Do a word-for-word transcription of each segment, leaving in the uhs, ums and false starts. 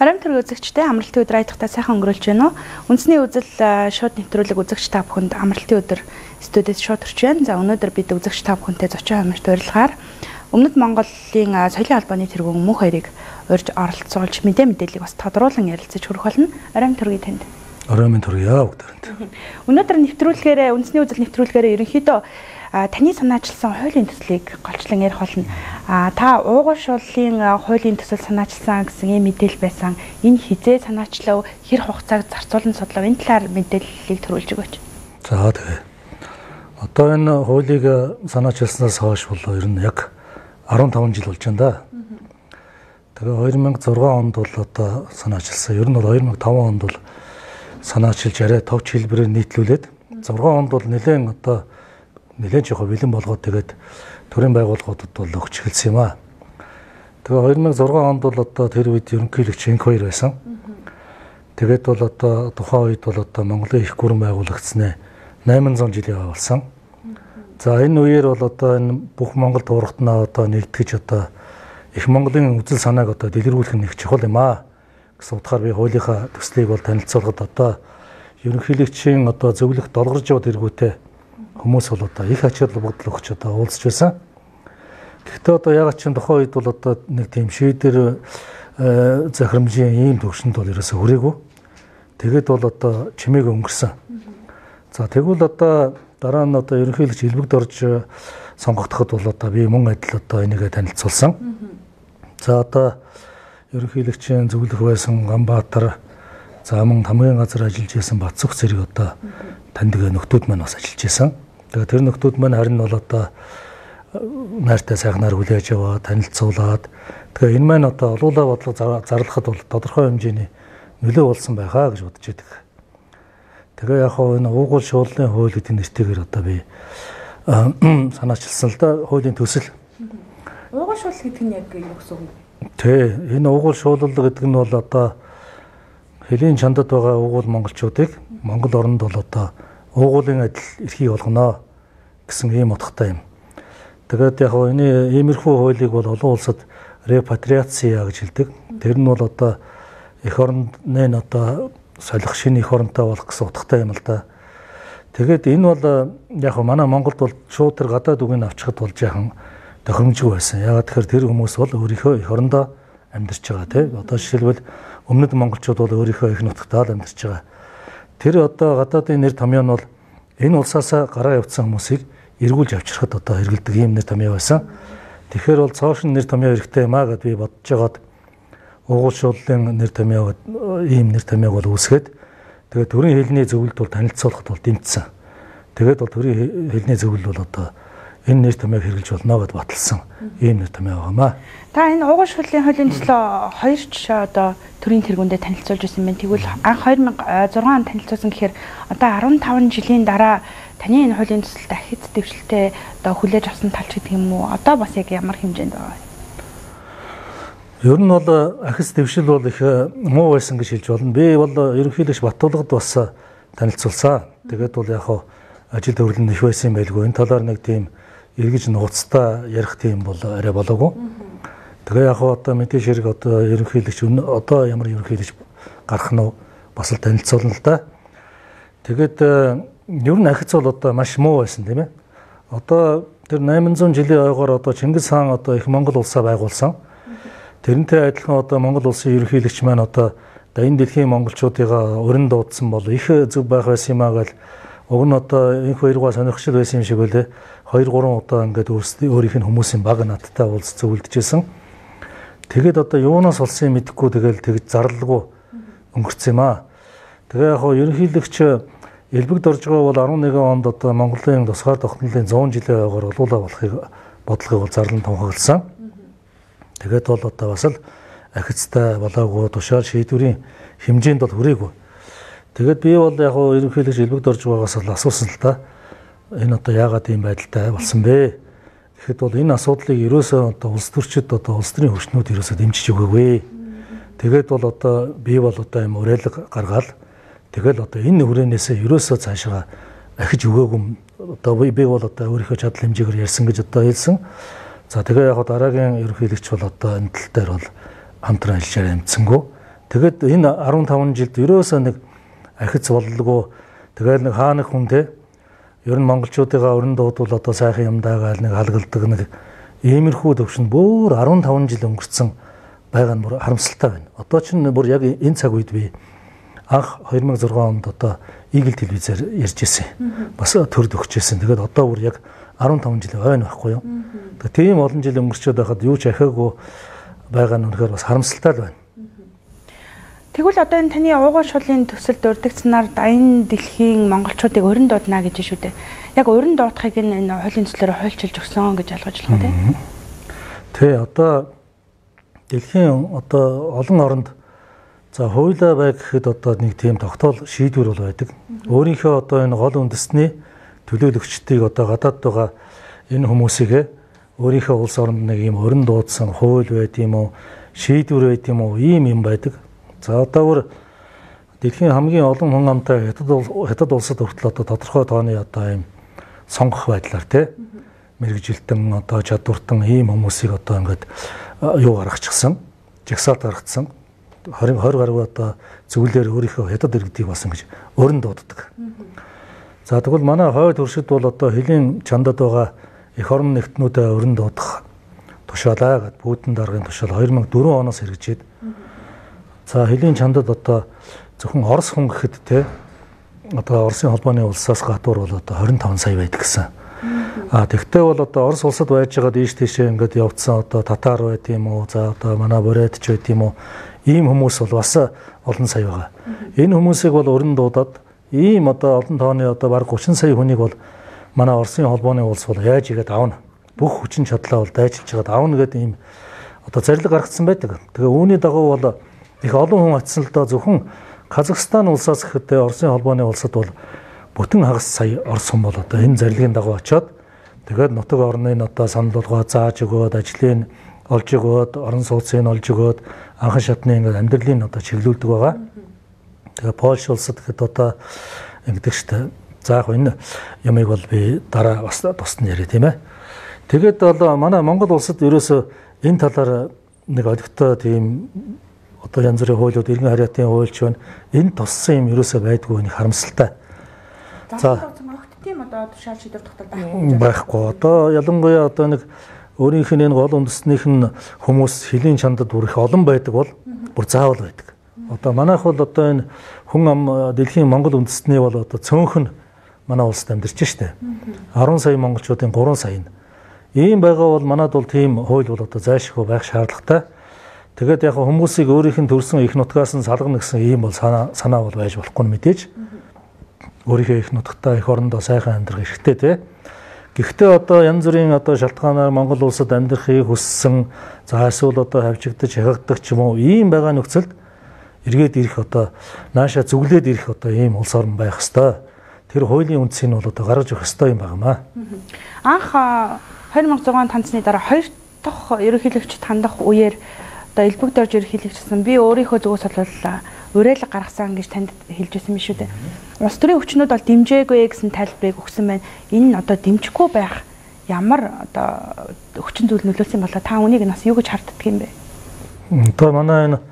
Харамтэр үзэгчтэй амралтын өдөр айдахтаа сайхан өнгөрүүлж байна уу? Үндэсний үзэл шууд нэвтрүүлэг үзэгч та бүхэнд амралтын өдөр студиэд шууд орж байна. За өнөөдөр бид үзэгч та бүхэнтэй зочин хамаарт урилгаар Өмнөд Монголын соёлын албаны тэргүүн мөнх хоёрыг урьж оролцуулж мэдээ мэдээллийг бас тодруулан ярилцаж хүрэх болно. Оройн төргий танд. Оройн төргийа бүгдээрэнд. Өнөөдөр нэвтрүүлгээр үндэсний үзэл нэвтрүүлгээр ерөнхийдөө таны санаачилсан хуулийн төслийг голчлон ярих болно. Та уугуул-шууллын хуулийн төсөл санаачилсан гэсэн ийм мэдээлэл байсан. Энэ хизээ санаачлав, хэр хугацааг зарцуулан судлав, энэ талаар мэдээллийг төрүүлж өгөөч. За тэгээ. Одоо энэ хуулийг санаачилснаас хойш болоо ер нь яг арван таван жил болж байна да. Тэгээ хоёр мянга зургаан онд бол одоо санаачилсан. Ер нь бол хоёр мянга таван онд бол санаачилж арай товч хэлбэрээр нийтлүүлээд зургаан онд бол нэлээд одоо нэлээд жоохон бэлэн болгоод тэгээд төрийн байгууллагуудад бол өгч эхэлсэн юм аа. Тэгээ хоёр мянга зургаан онд бол одоо тэр үед ерөнхийлөгч энх хоёр байсан. Тэгээд бол одоо тухайн үед бол одоо Монголын их гүрэн байгуулагдсан найман зуун жилийн болсон. За энэ үеэр бол одоо энэ бүх Монгол туурхтнаа одоо нэгтгэж одоо их Монголын үзэл санааг одоо дэлгэрүүлэх нь их чухал юм аа гэсэн утгаар би хуулийнхаа төслийг бол танилцуулахад одоо ерөнхийлөгчийн одоо зөвлөх долгорж яваад эргүүтэй хүмүүс бол одоо их ач холбогдол өгч одоо уулзч байсан. Гэхдээ одоо ягаад ч тухайн үед бол одоо нэг тийм шийдэр захирамжийн ийм төвшөнд бол ерөөсө хүрээгүй. Тэгээд бол одоо чимээг өнгөрсөн. За тэгвэл одоо дараа нь одоо ерөнхийлөгч элбэгд орж сонгогдоход бол одоо би мөн адил одоо энийгээ танилцуулсан. За одоо ерөнхийлөгчийн зөвлөх байсан Ганбаатар, за мөн хамгийн газар ажиллаж байсан Бацүх зэрэг одоо таньдаг нөхдүүд маань бас ажиллаж байсан. Тэгээ тэр нөхдүүд маань харин бол одоо найртай сайхнаар хүлээж аваа, танилцуулаад тэгээ энэ маань одоо олуулаа бодлого зарлахад бол тодорхой хэмжээний нөлөө болсон байхаа гэж бодож байдаг. Тэгээ яг хоо энэ уугуул шууллын хууль гэдэг нэртэйгээр одоо би санаачилсан л да хуулийн төсөл. Уугуул шуул гэдэг нь яг юу гэсэн үг вэ? Тэ энэ уугуул шуулал гэдэг нь бол одоо хэлийн чандад байгаа уугуул монголчуудыг Монгол оронд бол одоо уугуулын адил эрхий болгоно гэсэн ийм утгатай юм. Тэгээд яг хоо энэ иймэрхүү хуулийг бол олон улсад репатриация гэж хэлдэг. Тэр нь бол одоо эх орны одоо солих шинэ эх оронтой болох гэсэн утгатай юм л да. Тэгээд энэ бол яг хөө манай Монголд бол шууд тэр гадаад үгийг авчихад бол жаахан тохиромжгүй байсан. Ягаад тэгэхээр тэр хүмүүс бол өөрийнхөө эх орондоо амьдарч байгаа тийм. Одоо жишээлбэл өмнөд монголчууд бол өөрийнхөө эх нутагтаа л амьдарч байгаа. Тэр одоо гадаадын нэр томьёо нь бол энэ улсаас гараа явуулсан хүмүүсийг эргүүлж авчрахад одоо хэрэгэлдэг ийм нэр томьёо байсан. Тэгэхээр бол цоошин нэр томьёо хэрэгтэй юм аа гэд би бодож байгаад уугуул шууллын нэр томьёо ийм нэр томьёог бол үүсгээд тэгээд төрийн хэлний зөвлөлд бол танилцуулахад бол дэмжсэн. Тэгээд бол төрийн хэлний зөвлөл бол одоо энэ нэр томьёог хэрэгжилж болно гэд баталсан ийм нэр томьёо байгаамаа. Та энэ уугуул шууллын хуулийн төслөө хоёр жишээ одоо төрийн тэргүүндээ танилцуулж ирсэн байна. Тэгвэл анх хоёр мянга зургаан онд танилцуулсан гэхээр одоо арван таван жилийн дараа таны энэ хуулийн төсөл дахид дэвшилтэд одоо хүлээж авсан талч гэдэг юм уу? Одоо бас яг ямар хэмжээнд байгаа вэ? Ер нь бол ахис дэвшил бол их муу байсан гэж хэлж болно. Би бол ерөнхийлөгч Баттулгад бас танилцуулсан. Тэгээд бол яг хоо ажил төвлөрөл их байсан юм байлгүй. Энэ талаар нэг тийм эргэж нууцтай ярих тийм бол арай болоогүй. Тэгээ яг хоо одоо мэдээж хэрэг одоо ерөнхийлөгч одоо ямар ерөнхийлөгч гарах нь бас л танилцуулна л да. Тэгээд ер нь ахиц бол одоо маш муу байсан тийм ээ. Одоо тэр найман зуун жилийн ойгоор одоо Чингис хаан одоо их Монгол улсаа байгуулсан. Тэрнтэй адилхан одоо Монгол улсын ерөнхийлөгч маань одоо энэ дэлхийн монголчуудыгаа өрн дуудсан бол их зөв байх байсан юм аа гэл уг нь одоо энх хоёргаа сонирхчил байсан юм шиг үлээ. Хоёр гурван удаа ингээд өөрийнх нь хүмүүсийн баг надтай уулз зөвлөдөжсэн. Тэгээд одоо юунаас болсон юм мэдэхгүй тэгэл тэгж зарлалгүй өнгөрцөн юм аа. Тэгээ яг хоо ерөнхийлөгч элбэгд орж байгаа бол арван нэгэн онд одоо Монголын тусгаар тогтнолын зуун жилийн ойгоор олуулаа болохыг бодлогыг бол зарлан тунхагласан. Тэгээд бол одоо бас л ахицтай болоогүй тушаал шийдвэрийн хэмжээнд бол хүрээгүй. Тэгээд би бол яг хоо ерөнхийлөгч элбэгд орж байгаагаас л асуусан л да. Энэ одоо яагаад ийм байдалтай болсон бэ? Тэгэхэд бол энэ асуудлыг ерөөсөө одоо улс төрчид одоо улс төрийн хүчнүүд ерөөсөө дэмжиж өгөөгүй. Тэгээд бол одоо би бол одоо юм уриалга гаргаад тэгэл одоо энэ хүрээнээсээ ерөөсөө цаашаа ахиж өгөөгүй. Одоо би бол одоо өөрийнхөө чадал хэмжээгээр ярьсан гэж одоо хэлсэн. За тэгээ яг дараагийн ерөнхийлөгч бол одоо энэ тал дээр бол хамтран ажиллаж амжсангүй. Тэгэд энэ арван таван жилд ерөөсөө нэг ахиц боллого тэгэл нэг хааны хүнтэй ер нь монголчуудыгаа өрн дуудвал одоо сайхан юмдаагаал нэг халгалдаг нэг иймэрхүү төвшөнд бүр арван таван жил өнгөрцөн байгаа нь бүр харамсалтай байна. Одоо ч бүр яг энэ цаг үед би анх хоёр мың зургаан онд одоо Игэл телевизээр ярьж ирсэн. Бас төрд өгч ирсэн. Тэгээд одоо бүр яг арван таван жил байна байхгүй юу? Тэгээд тийм олон жил өнгөрчөөд байхад юу ч ахиагүй байгаа нь үнэхээр бас харамсалтай байна. Тэгвэл одоо энэ таны уугуул шулын төсөлд урдгцсанаар дайны дэлхийн монголчуудыг өрн дуудана гэж шүү дээ. Яг өрн дуудахыг энэ хуулийн төслөөр хуульчилж өгсөн гэж ойлгож байна тийм. Тэ одоо дэлхийн одоо олон оронд за хуулиа бай гэхэд одоо нэг тийм тогтоол шийдвэр бол байдаг. Өөрийнхөө одоо энэ гол үндэсний төлөөлөгчдийг одоо гадаад байгаа энэ хүмүүсийг өөрийнхөө улс оронд нэг юм өрн дуудсан хууль байт юм уу, шийдвэр байт юм уу, ийм юм байдаг. За одоо бүр дэлхийн хамгийн олон хүн амтай хятад улсад хүртэл одоо тодорхой тооны одоо ийм сонгох байдлаар тий мэрэгжилтэн одоо чадвартан ийм хүмүүсийг одоо ингээд юу гаргачихсан, жагсаалт гаргацсан. двадцать гаруй одоо зөвлөлөөр өөрийнхөө хятад иргэдийг бас ингэж өрн дууддаг. За тэгвэл манай хойд хөршид бол одоо хөлийн чандад байгаа эх орон нэгтнүүдэд өрн дуудах тушаалаа гэд Путин даргын тушаал хоёр мың дөрвөн оноос хэрэгжээд за хөлийн чандад одоо зөвхөн Орос хүн гэхэд те одоо Оросын холбооны улсаас гадуур бол одоо двадцать пять сая байдаг гэсэн. А тэгтээ бол одоо Орос улсад байж байгаа дээш тийшээ ингээд явцсан одоо татар байт юм уу, за одоо манай бурятч байт юм уу, ийм хүмүүс бол бас олон сая байгаа. Энэ хүмүүсийг бол өрн дуудаад ийм одоо олон тооны одоо бараг тридцать сая хүнийг бол манай Оросын холбооны улс бол яаж игээд авна. Бүх хүчин чадлаа бол дайчилж хагаад авна гэдэг ийм одоо зарлиг гаргацсан байдаг. Тэгээ үүний дагуу бол их олон хүн атсан л доо зөвхөн Казахстан улсаас гэхэд Оросын холбооны улсад бол бүтэн хагас сая Орос хүн бол одоо энэ зарлигийн дагуу очиод тэгээд нутаг орны одоо санал болгоо зааж өгөөд ажлын олж өгөөд орон сууцыг олж өгөөд анхан шатны ингээд амьдралын одоо чиглүүлдэг байгаа. Тэгээ Польш улсад гэхэд одоо ингэдэг штэ. За яг энэ ямыг бол би дараа бас тусна яриа тийм ээ. Тэгээд бол манай Монгол улсад ерөөсөө энэ талаар нэг олигтой тийм одоо янз бүрийн хуулиуд иргэн харьяатын хуульч байна. Энэ туссан юм ерөөсөө байдгүй нэг харамсалтай. За тийм одоо тушаал шийдвэр тогтоол байхгүй. Байхгүй. Одоо ялангуяа одоо нэг өөрийнх нь энэ гол үндэснийх нь хүмүүс хөлийн чандад бүр их олон байдаг бол бүр заавал байдаг. Одоо манайх бол одоо энэ хүн ам дэлхийн Монгол үндэстний бол одоо цөөнх нь манай улсад амьдарч штэ. арван сая монголчуудын гурван сая нь. Ийм байгаа бол манад бол тийм хууль бол одоо зайлшгүй байх шаардлагатай. Тэгээд яг хүмүүсийг өөрийнх нь төрсэн их нутгаас нь салгана гэсэн ийм бол санаа санаа бол байж болохгүй мэдээж. Өөрийнхөө их нутгатаа их орондоо сайхан амьдрах хэрэгтэй тий. Гэхдээ одоо янз бүрийн одоо шалтгаанаар Монгол улсад амьдрахыг хүссэн, за эсвэл одоо хавчигдаж хягагддаг ч юм уу ийм байгаа нөхцөлд эргээд ирэх одоо нааша зүглээд ирэх одоо ийм улс орн байх хэвээр. Тэр хуулийн үндсийг нь бол одоо гаргаж өгөх хэвээр юм байнамаа. Анх хоёр мың зургаан танцны дараа хоёр дахь ерөнхийлөгчд хандах үеэр одоо элбэг дорж ерөнхийлөгчсөн би өөрийнхөө зүгээс бол уриалга гаргасан гэж танд хэлж байсан юм шүү дээ. Улс төрийн хүчнүүд бол дэмжээгүй гэсэн тайлбарыг өгсөн байна. Энэ нь одоо дэмжихгүй байх ямар одоо хүчин зүйл нөлөөлсөн болоо та үнийг нас юу гэж харддаг юм бэ? Одоо манай энэ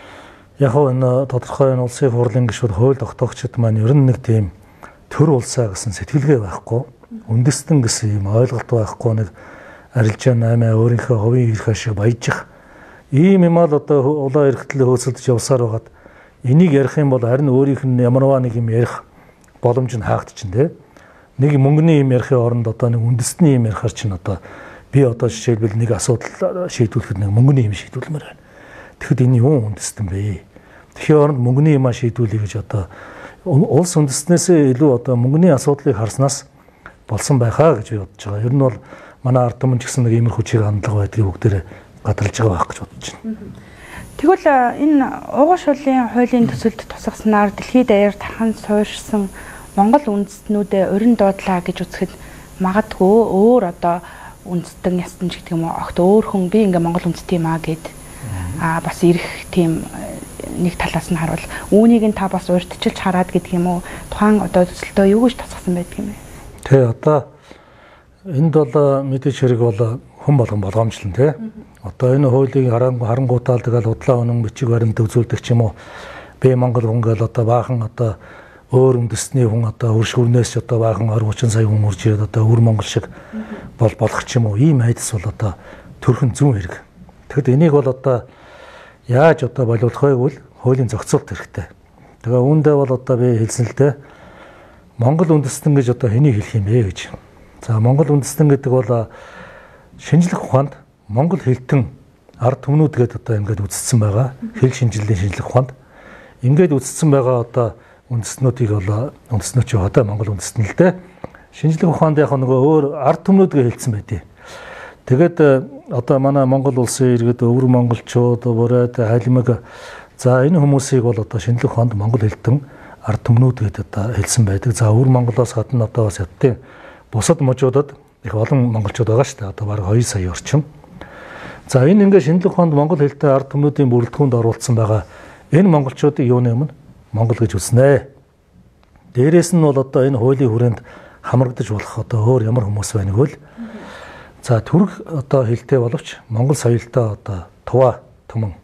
яг энэ тодорхой энэ улсын хурлын гишүүд хууль тогтоогчид маань ер нь нэг тийм төр улсаа гэсэн сэтгэлгээ байхгүй, үндэстэн гэсэн юм ойлголт байхгүй, нэг арилжаа наймаа өөрийнхөө хувийн эрх ашиг баяжих ийм юм ал одоо улаан эрхтлээ хөөцөлдөж явсаар байгаад энийг ярих юм бол харин өөрийнх нь ямарваа нэг юм ярих боломж нь хаагдчихна тий. Нэг мөнгөний юм ярихын оронд одоо нэг үндэстний юм ярихаар чинь одоо би одоо жишээлбэл нэг асуудал шийдвэрлэхэд нэг мөнгөний юм шийдвэрлэмээр байна. Тэгэхэд энэ юу үндэстэн бэ? Тэгэхээр оронд мөнгөний юм шийдвүүлэе гэж одоо улс үндэстнээсээ илүү одоо мөнгөний асуудлыг харснаас болсон байхаа гэж би бодож байгаа. Ер нь бол манай ард түмэн ч гэсэн нэг иймэрхүү чиг хандлага байдгийг бүгдээрээ гадарлаж байгаа байх гэж бодож байна. Тэгвэл энэ уугуул шулын хуулийн төсөлд тусгаснаар дэлхийд даяар тархан суурьшсан Монгол үндэстнүүдэд өрн дуудлаа гэж үзэхэд магадгүй өөр одоо үндэстэн ястан ч гэдэг юм уу огт өөр хүн би ингээ Монгол үндэстэн юм аа гэд аа бас ирэх тийм нэг талаас нь харуул үүнийг нь та бас урьдчилж хараад гэдэг юм уу тухайн одоо төсөлтөө юу гэж тусгасан байдаг юм бэ? Тэ одоо энд бол мэдээж хэрэг бол хүн болгон болгоомжлон тий. Одоо энэ хуулийг харангуутаал тэгэл удлаа өнөн бичиг баримт үзүүлдэг ч юм уу. Би Монгол хүн гэл одоо баахан одоо өөр үндэсний хүн одоо хөрш хүрнээс одоо баахан орчин триста сая хүн урж ирээд одоо өр Монгол шиг бол болох ч юм уу. Ийм айдас бол одоо төрхөн зүүн хэрэг. Тэгэхэд энийг бол одоо яаж одоо болиулах вэ гэвэл хуулийн зохицуулт хэрэгтэй. Тэгээ үүндээ бол одоо би хэлсэн л дээ. Монгол үндэстэн гэж одоо хэнийг хэлэх юм бэ гэж. За Монгол үндэстэн гэдэг бол шинжлэх ухаанд Монгол хэлтэн ард түмнүүд гэдэг одоо ингээд үзсэн байгаа. Хэл шинжилгээний шинжлэх ухаанд ингээд үзсэн байгаа одоо үндэстнүүдийг бол үндэстнүүд одоо Монгол үндэстэн л дээ. Шинжлэх ухаанд яг нөгөө өөр ард түмнүүдгээ хэлсэн байдیں۔ Тэгээд одоо манай Монгол улсын иргэд өвөр монголчууд, бүрээд халимаг за энэ хүмүүсийг бол одоо шинжлэх ухаанд Монгол хэлтэн ард түмнүүд гэдэг одоо хэлсэн байдаг. За өвөр Монголоос гадна одоо бас ядтын бусад мужуудад их олон монголчууд байгаа шүү дээ. Одоо бараг хоёр сая орчим. За энэ ингээд шинжлэх ухаанд монгол хэлтэй ард түмнүүдийн бүрэлдэхүүнд оруулсан байгаа энэ монголчуудыг юуны өмнө монгол гэж үзнэ. Дээрээс нь бол одоо энэ хуулийн хүрээнд хамрагдаж болох одоо өөр ямар хүмүүс байна гэвэл за түрх одоо хэлтэй боловч монгол соёлтой одоо тува түмэн.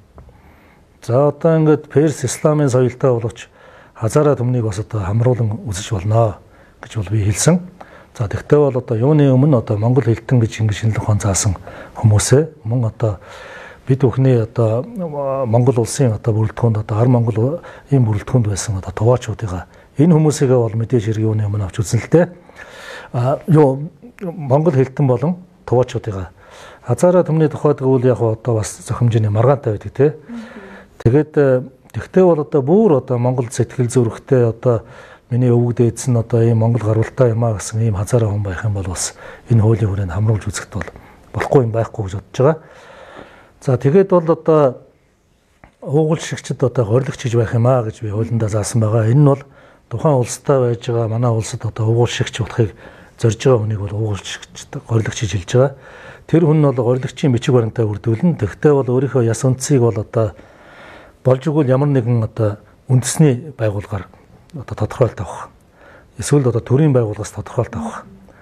За одоо ингээд Перс исламын соёлтой боловч хазара түмнийг бас одоо хамруулан үзэж болно гэж бол би хэлсэн. За тэгтээ бол одоо юуны өмнө одоо монгол хэлтэн гэж ингэ шинжлэх ухаан заасан хүмүүсээ мөн одоо бид бүхний одоо Монгол улсын одоо бүрэлдэхүүнд одоо ар Монгол ийм бүрэлдэхүүнд байсан одоо туваачуудыгаа энэ хүмүүсийг бол мэдээж хэрэг юуны өмнө авч үзэн л дээ. А юу монгол хэлтэн болон туваачуудыгаа хазара түмний тухайд гэвэл яг одоо бас зохимжны маргаантай байдаг тий. Тэгээд тэгтээ бол одоо бүр одоо монгол сэтгэл зүрэхтэй одоо миний өвөг дээдс нь одоо ийм монгол гарвалтай юм а гэсэн ийм хазаараа хүн байх юм бол бас энэ хуулийн хүрээнд хамруулж үзэхэд бол болохгүй юм байхгүй гэж бодож байгаа. За тэгээд бол одоо уугуул-шигчд одоо горилогч гэж байх юм а гэж би хуулиндаа заасан байгаа. Энэ нь бол тухайн улстай байж байгаа манай улсад одоо уугуул-шигч болохыг зорж байгаа хүнийг бол уугуул-шигчд горилогч гэж хэлж байгаа. Тэр хүн нь бол горилогчийн бичиг баримтаа үрдүүлнэ. Тэгтээ бол өөрийнхөө яс үндсийг бол одоо болж игэл ямар нэгэн одоо үндэсний байгууллагаар одоо тодорхойлт авах. Эсвэл одоо төрийн байгууллагаас тодорхойлт авах.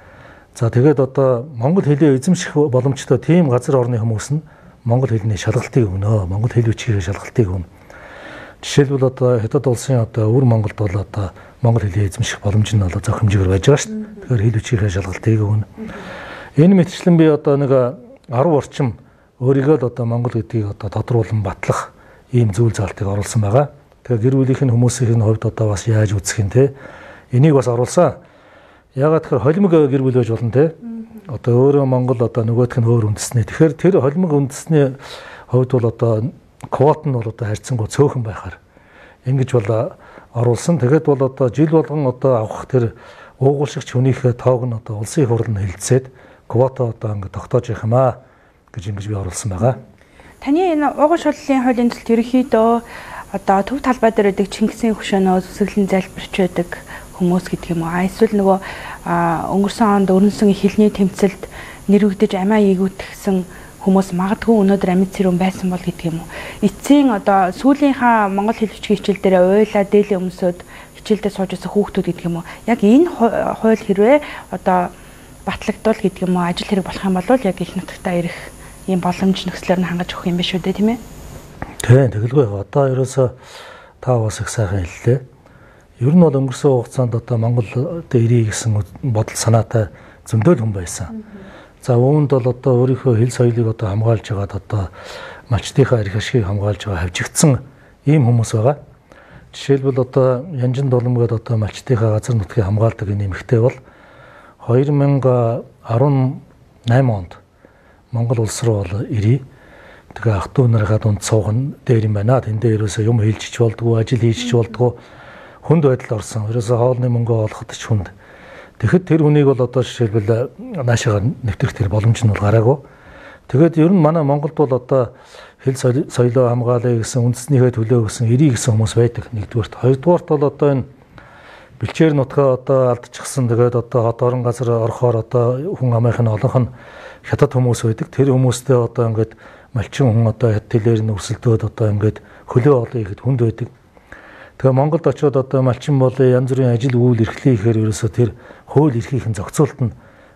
За тэгээд одоо монгол хэлээ эзэмших боломжтой тийм газар орны хүмүүс нь монгол хэлний шалгалтыг өгнө. Монгол хэл бичгийн шалгалтыг өгнө. Жишээлбэл одоо хятад улсын одоо өвөр Монголд бол одоо монгол хэлээ эзэмших боломж нь бол зохимжээр байж байгаа шүү дээ. Тэгэхээр хэл бичгийн шалгалтыг өгнө. Энэ мэтчлэн би одоо нэг арав орчим өөрийгөө л одоо монгол гэдгийг одоо тодруулан батлах ийм зүйл заалтыг оруулсан байгаа. Тэгээ гэр бүлийнх нь хүмүүсийн хувьд одоо бас яаж үзэх юм те. Энийг бас оруулсан. Ягаад тэгэхээр холимог гэр бүл байж болно те. Одоо өөрөө Монгол одоо нөгөөх нь өөр үндэснээ. Тэгэхээр тэр холимог үндэсний хувьд бол одоо квот нь бол одоо харьцангуй цөөхөн байхаар ингэж бол оруулсан. Тэгээд бол одоо жил болгон одоо авах тэр уугуулшигч хүнийхээ тоог нь одоо улсын хурал нь хэлэлцээд квота одоо ингэ тогтоож явах юм аа гэж ингэж би оруулсан байгаа. Таны энэ уугуул шуудлын хуулийн төсөлд ерөнхийдөө одоо төв талбай дээр байдаг Чингисийн хөшөөнөө зүсгэлэн залбирч байдаг хүмүүс гэдэг юм уу? А эсвэл нөгөө өнгөрсөн онд өрнөсөн хэлний тэмцэлд нэрвэгдэж амиа ийгүүтгсэн хүмүүс магадгүй өнөөдөр амьд цэрүүн байсан бол гэдэг юм уу? Эцсийн одоо сүүлийнхаа монгол хэл бичгийн хичээл дээр уйлаа дээлийн өмсөд хичээлдээ сууж байсан хүүхдүүд гэдэг юм уу? Яг энэ хууль хэрвээ одоо батлагдвал гэдэг юм уу? Ажил хэрэг болох юм бол яг их нутагтаа ирэх ийм боломж нөхцлөөр нь хангаж өгөх юм биш үү дээ, тийм ээ? Тийм, тэгэлгүй. Одоо ерөөсө та бас их сайхан хэллээ. Ер нь бол өнгөрсөн хугацаанд одоо Монгол дээр ирэх гэсэн бодол санаатай зөндөл хүн байсан. За үүнд бол одоо өөрийнхөө хэл соёлыг одоо хамгаалж байгаад одоо малчдынхаа эрх ашгийг хамгаалж байгаа хавчигдсан ийм хүмүүс байгаа. Жишээлбэл одоо Янжин Дулам гэдэг одоо малчдынхаа газар нутгийг хамгаалдаг энэ эмэгтэй бол хоёр мянга арван найман онд Монгол улс руу бол ирээ. Тэгээ ах дүү нарынхаа дунд сууган дээр юм байна. Тэндээ ерөөсөө юм хийлжиж болдгоо, ажил хийж болдгоо хүнд байдал орсон. Ерөөсөө хоолны мөнгө олоход ч хүнд. Тэгэхэд тэр хүнийг бол одоо жишээлбэл наашаага нэвтрэх тэр боломж нь бол гараагүй. Тэгээд ер нь манай Монголд бол одоо хэл соёлоо хамгаалъя гэсэн үндэснийхээ төлөө гэсэн ирээ гэсэн хүмүүс байдаг. Нэгдүгээрт, хоёрдугаарт бол одоо энэ бэлчээр нутгаа одоо алдчихсан. Тэгээд одоо хот орон газар орохоор одоо хүн амынх нь олонх нь хятад хүмүүс байдаг. Тэр хүмүүстэй одоо ингээд малчин хүн одоо хятадлэр нь өрсөлдөөд одоо ингээд хөлөө олъё гэхэд хүнд байдаг. Тэгээ Монголд очиод одоо малчин болоо янз бүрийн ажил үйл эрхлээ ихээр ерөөсөө тэр хууль эрхийнхэн зохицуулт нь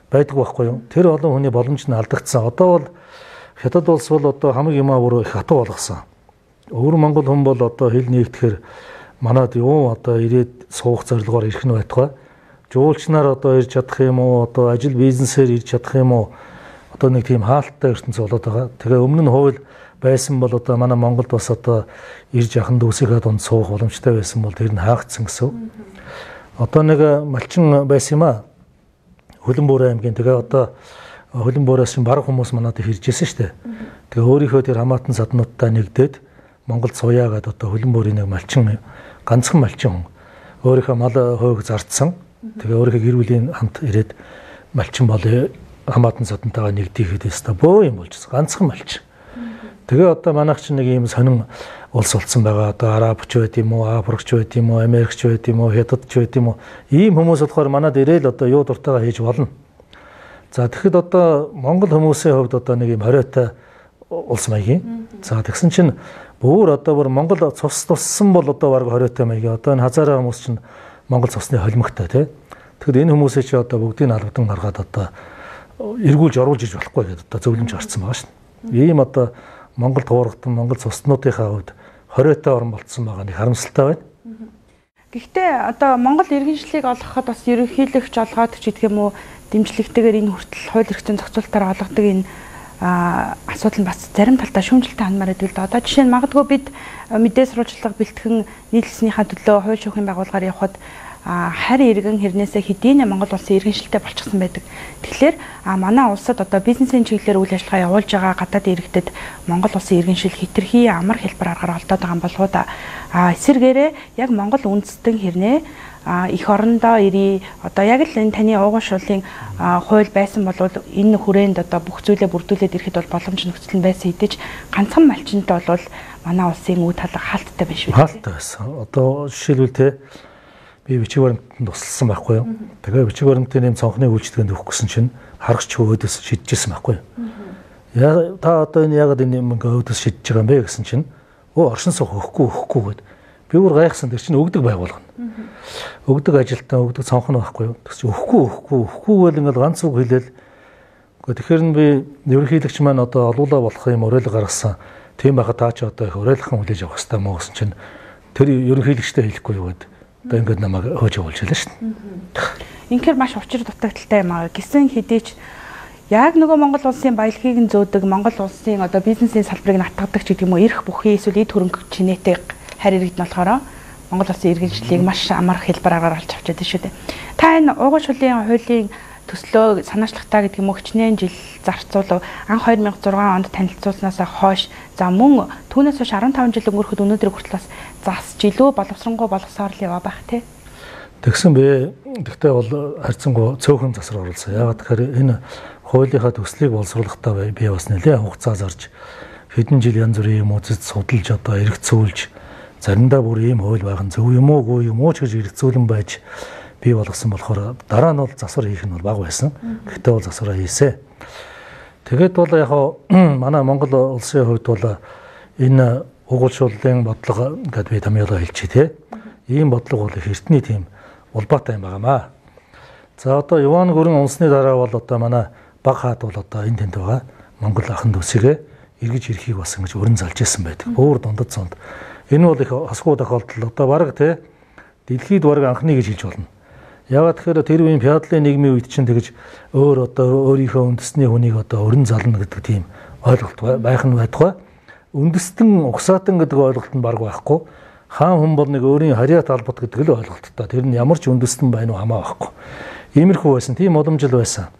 байдаг байхгүй юу? Тэр олон хүний боломж нь алдагдсан. Одоо бол Хятад улс бол одоо хамгийн юмаа бүр их хатуу болгосон. Өөр Монгол хүн бол одоо хэл нэгтгэхээр манад юу одоо ирээд суух зорилгоор ирэх нь байтугай. Жуулчнаар одоо ирж чадах юм уу? Одоо ажил бизнесээр ирж чадах юм уу? Одоо нэг тийм хаалттай ертөнц болоод байгаа. Тэгээ өмнө нь хууль байсан бол одоо манай Монголд бас одоо ирж яхан дүүсийнхээ донд суух боломжтой байсан бол тэр нь хаагдсан гэсэн. Одоо нэг малчин байсан юм аа. Хөлбөмбөр аймгийн тэгээ одоо хөлбөмбөрөөс чинь бараг хүмүүс манад ирж ирсэн шүү дээ. Тэгээ өөрийнхөө тэр хамаатан саднуудтай нэгдээд Монголд сууя гэдэг одоо хөлбөмбөрийн нэг малчин ганцхан малчин хүн өөрийнхөө мал хойг зардсан. Тэгээ өөрийнхөө гэр бүлийн хамт ирээд малчин болоо хамаатан саднтайгаа нэгдийхэд өстой бөө юм болчихсон. Ганцхан малчин. Тэгээ одоо манайх чинь нэг ийм сонин улс болсон байгаа. Одоо арабч байт юм уу, африкч байт юм уу, америкч байт юм уу, хятадч байт юм уу. Ийм хүмүүс болохоор манад ирээл одоо юу дуртайгаа хийж болно. За тэгэхэд одоо Монгол хүмүүсийн хувьд одоо нэг ийм хориотой улс маягийн. За тэгсэн чинь бүр одоо бүр Монгол цус туссан бол одоо баг хориотой маягийн. Одоо энэ хазаараа хүмүүс чинь Монгол цусны холимогтой тий. Тэгэхэд энэ хүмүүсээ чи одоо бүгдийг албадан гаргаад одоо эргүүлж оруулж иж болохгүй гэдэг одоо зөвлөмж гарцсан байгаа шин. Ийм одоо Монгол туургатан Монгол цуснуудынхаа хувьд хориотой орн болцсон байгаа нэг харамсалтай байна. Гэхдээ одоо Монгол иргэншлийг олгоход бас ерөнхийлөгч олгоод ч гэдэг юм уу дэмжлэгтэйгээр энэ хүртэл хууль эрх зүйн зохицуулалтаар олгодог энэ асуудал нь бас зарим талдаа шүүмжлэлтэй хандмаар байдаг л да. Одоо жишээ нь магадгүй бид мэдээ сурвалжлага бэлтгэн нийтлэлснийхаа төлөө хууль шүүхийн байгууллагаар явхад харь иргэн хэрнээсээ хэдийнэ Монгол улсын иргэншилтэй болчихсон байдаг. Тэгэхээр манай улсад одоо бизнесийн чиглэлээр үйл ажиллагаа явуулж байгаа гадаад иргэдэд Монгол улсын иргэншил хэтэрхий амар хэлбэр аргаар олдоод байгаа юм болов уу да. Эсвэргээрээ яг Монгол үндэстэн хэрнээ их орондоо ирээ одоо яг л энэ таны уугуул шуулын хууль байсан бол энэ хүрээнд одоо бүх зүйлээ бүрдүүлээд ирэхэд бол боломж нөхцөл нь байсан хэдиж ганцхан малчинтай бол манай улсын үе талга хаалттай биш үү? Хаалттай байсан. Одоо жишээлбэл те би бичиг баримтанд тусалсан байхгүй юу? Тэгээ бичиг баримтын нэм цонхны үйлчлэгэнд өгөх гэсэн чинь харагч өөдөөс шийдэжсэн байхгүй юу? Яа та одоо энэ яг энэ юм ингээ өөдөөс шийдэж байгаа юм бэ гэсэн чинь өө оршин суух өгөхгүй өгөхгүй гэд би бүр гайхсан. Тэр чинь өгдөг байгуулгана. Өгдөг ажилтан өгдөг цонхон байхгүй юу? Тэгс чи өгөхгүй өгөхгүй өгөхгүй гэл ингээл ганц үг хэлээл. Гэхдээ тэгэхээр нь би ерөнхийлөгч маань одоо олуулаа болох юм уриалга гаргасан. Тийм байхад таа ч одоо их уриалгахан хүлээж авах хэрэгтэй мó гэсэн чинь тэр ерөнхийлөгчтэй хэлэхгүй юу гэд. Одоо ингээд намайг хөөж явуулж байлаа шүү дээ. Инхээр маш учир дутагдaltaй юм аа. Гисэн хэдийч яг нөгөө Монгол улсын баялагийг нь зөөдөг, Монгол улсын одоо бизнесийн салбарыг натгадаг ч гэдэг юм уу, эрх бүхий эсвэл эд хөрөнгө чинээтэй харь иргэд нь болохоор Монгол улсын иргэншлийг маш амар хэлбэр аргаар олж авч байдаг шүү дээ. Та энэ уугуул шуулын хуулийн төслөө санаачлагтаа гэдэг юм уу хичнээн жил зарцуулав. Анх хоёр мянга зургаан онд танилцуулснаас хойш за мөн түүнээс хойш арван таван жил өнгөрөхөд өнөөдөр хүртэл бас засч илүү боловсронгуй болгосоор л яваа байх тий. Тэгсэн бэ. Тэгтээ бол харьцангуй цөөхөн засвар оруулсан. Яагаад тэгэхээр энэ хуулийнхаа төслийг боловсруулахдаа би бас нэлээд хугацаа зарж хэдэн жил янз бүрийн юм үзэж судалж одоо эргэцүүлж заримдаа бүр ийм хууль байх нь зөв юм уу үгүй юм уу ч гэж эргэцүүлэн байж бий болгосон болохоор дараа нь бол засвар хийх нь бол бага байсан. Гэхдээ бол засвараа хийсэ. Тэгээд бол яг манай Монгол улсын хувьд бол энэ уугуул шуулын бодлого гэдэг би томьёолоо хэлчихье те. Ийм бодлого бол их эртний тийм улбаатай юм байнамаа. За одоо Юан гүрэн унсны дараа бол одоо манай баг хаад бол одоо энэ тэнд байгаа Монгол ахын төсөөгөө эргэж ирэхийг бас ингэж өрн залж ирсэн байдаг. Бөөр дундад цонд. Энэ бол их хосгоо тохиолдол одоо бараг те дэлхийд бараг анхны гэж хэлж болно. Яагаад тэгэхээр тэр үеийн феодалын нийгмийн үед чинь тэгж өөр одоо өөрийнхөө үндэсний хүнийг одоо өрн зална гэдэг тийм ойлголт байх нь байтугай. Үндэстэн угсаатан гэдэг ойлголт нь баг байхгүй. Хаан хүн бол нэг өөрийн харьяат албат гэдэг л ойлголттой. Тэр нь ямар ч үндэстэн байна уу хамаа байхгүй. Иймэрхүү байсан. Тийм уламжил байсан.